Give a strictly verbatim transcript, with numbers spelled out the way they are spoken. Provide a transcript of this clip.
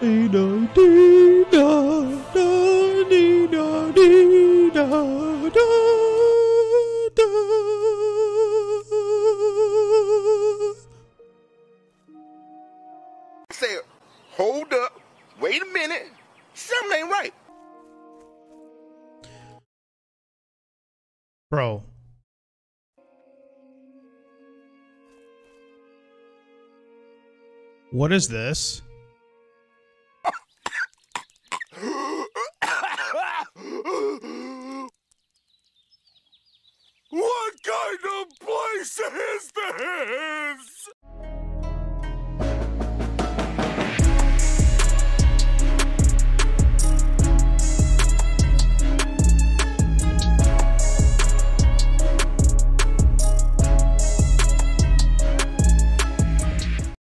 Dee da dee da da dee da dee da da da. I said, hold up, wait a minute, something ain't right. Bro. What is this? What kind of place is this?